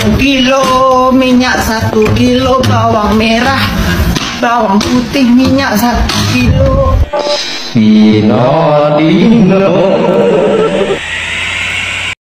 kilo, minyak 1 kilo, bawang merah, bawang putih, minyak 1 kilo. Dino